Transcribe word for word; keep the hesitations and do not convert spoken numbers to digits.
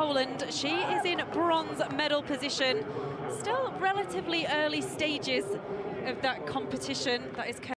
Poland. She is in bronze medal position. Still relatively early stages of that competition. That is